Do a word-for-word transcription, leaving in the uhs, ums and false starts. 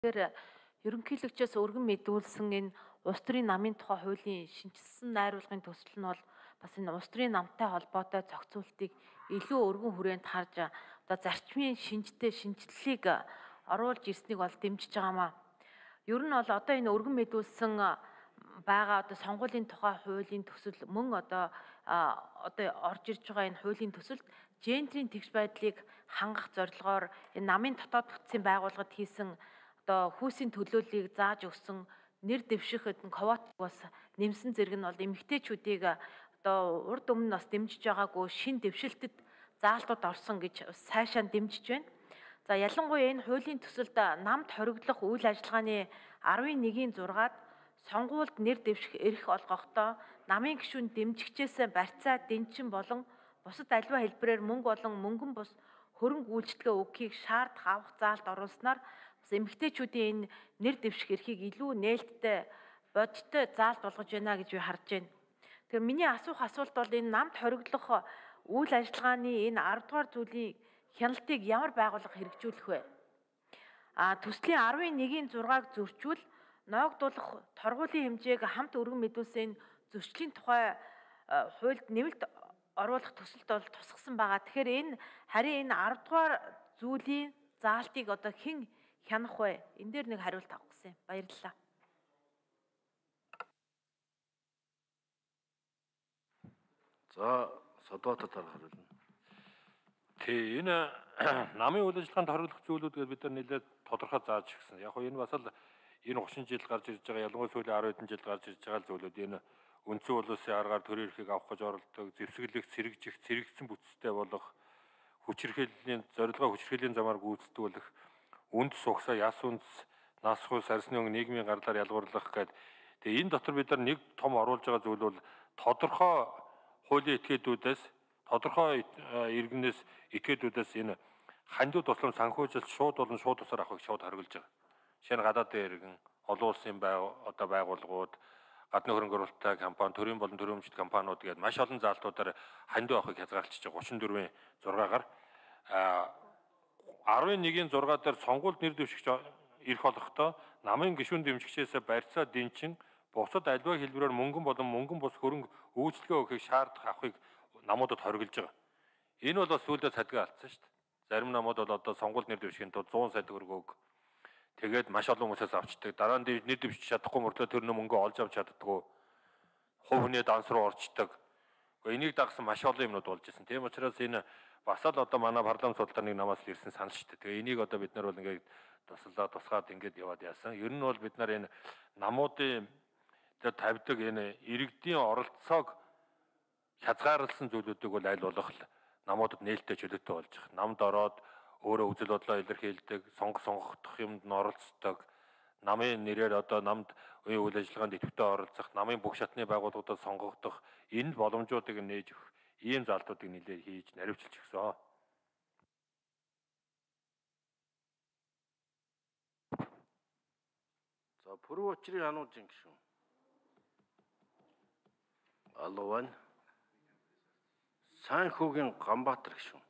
Тэгэхээр ерөнхийлөгчөөс өргөн мэдүүлсэн энэ улс төрийн намын тухай хуулийн шинжилсэн найруулгын төсөл нь бол бас энэ улс төрийн намтай холбоотой зохицуултыг илүү өргөн хүрээнд харж одоо зарчмын шинжтэй шинжилэлийг оруулж ирснийг бол дэмжиж байгаамаа. Ер нь бол одоо энэ өргөн мэдүүлсэн байгаа одоо сонгуулийн тухай хуулийн төсөл мөн одоо одоо орж ирж байгаа энэ хуулийн төсөлд гендрийн тэгш байдлыг хангах зорилгоор энэ намын дотоод бүтцийн байгууллагад хийсэн одоо хүүсийн төлөөллийг зааж өгсөн нэр дэвшихэд квот бас нэмсэн зэрэг нь бол эмэгтэйчүүдийг одоо урд өмнө бас дэмжиж байгаагүй шин дэвшилтэд заалтууд орсон гэж сайшаа дэмжиж байна. За ялангуяа энэ хуулийн төсөлд намд хориглох үйл ажиллагааны арван нэгний зургаад сонгуульд нэр дэвших эрх олгохдоо намын гишүүн дэмжигчээс барьцаа дэнчин болон бусад аливаа хэлбэрээр мөнгө болон мөнгөн бус хөрөнгө үйлчлэгээ өгөхийг шаардах авах заалт оруулснаар бас эмэгтэйчүүдийн энэ нэр дэвших эрхийг илүү нээлттэй бодиттой заалт болгож байна гэж би харж байна. Тэгэхээр миний асуух асуулт бол энэ намд хориглох үйл ажиллагааны энэ арав дугаар зүйлийн хяналтыг ямар байгууллага хэрэгжүүлэх вэ? А төслийн арван нэгний зургааг зөрчүүл ноогдуулах торгуулийн хэмжээг хамт өргөн мэдүүлсэн зөрчлийн тухай хуульд нэмэлт оруулах төсөлд бол тусгасан байгаа. Тэгэхээр энэ харин энэ арав дугаар зүйлийн заалтыг одоо хэн хянах вэ? Энэ дээр нэг хариулт авах гэсэн. Баярлалаа. За, Содбаатар дараа хариулна. Тий, энэ намын үйл ажиллагаанд хориглох зүйлүүдгээд бид нар нэлээд тодорхой зааж өгсөн. Яг нь энэ бас л энэ тридцать жил гарч ирж байгаа, ялангуяа сүүлийн арван хэдэн жил гарч ирж байгаа зүйлүүд энэ үндсэн улсын аргаар төрийн эрхийг авах гэж оролдог, зэвсэглэх, сэргижих, сэргэгдсэн бүтцтэй болох, хүчирхийллийн зорилгоо хүчирхийллийн замаар гүйцэтгүүлэх, үнд сугсаа, яс үндэс, нас хус, арсны өнгө, нийгмийн гарлаар ялгуурлах гэдэг. Тэгээ энэ дотор бид нар нэг том оруулж байгаа зүйл бол тодорхой хуулийн этгээдүүдээс, тодорхой иргэнээс, этгээдүүдээс энэ хандив туслам санхүүжилт шууд болон шууд тусаар авахыг шууд хориглож байгаа. Жишээ нь гадаадын иргэн, олон улсын одоо байгууллагууд, гадны хөрөнгө оруулалттай компани, төрийн болон төрийн өмчт компаниуд гээд маш олон заалтуудаар хандив авахыг хязгаарлаж байгаа гучин дөрвийн зургаагаар арван нэгний зургаа дээр сонгуульд нэр дэвшигч эрх олохдоо намын гишүүн дэмжигчээс барьцаа дэнчин бусад аливаа хэлбэрээр мөнгөн болон мөнгөн бус хөрөнгө үйлчлэгээ өгөхийг шаардах авахыг намуудад хориглож байгаа. Энэ бол бас сүүлдээ цадгаа алдсан шүү дээ. Зарим намууд бол одоо сонгуульд нэр дэвшихийн тулд сто сая төгрөг өг. Тэгээд маш олон хүмүүсээс авчдаг. Дараа нь нэр дэвшиж чадахгүй мөртлөө тэр нэ мөнгө олж авч чаддаггүй. Хувь хүний данс руу орчдөг. Энийг дагсан маш олон юмнууд болж ирсэн. Тийм учраас энэ бас л одоо манай парламент судлаар нэг намаас л ирсэн санал шүү дээ. Тэгээ энийг одоо бид нар бол ингээд туслаа тусгаад ингээд яваад яасан. Ер нь бол бид нар энэ намуудын дээр тавьдаг энэ иргэдийн оролцоог хязгаарласан зүйлүүдийг бол аль болох намуудад нээлттэй чөлөөтэй болж байгаа. Намд ороод өөрөө үзэл бодлоо илэрхийлдэг, сонгох сонгох юмд нь оролцдог, намын нэрээр одоо намд үйл ажиллагаанд идэвхтэй оролцох, намын бүх шатны байгууллагуудад сонгогдох энэ боломжуудыг нээж өгөх ийм залтуудыг нэлээд хийж наривчилж өгсөн. За, Пүрэв Учрын Ануужин гишүүн. Алуун. Сайн хүүгийн Ганбаатар гишүүн.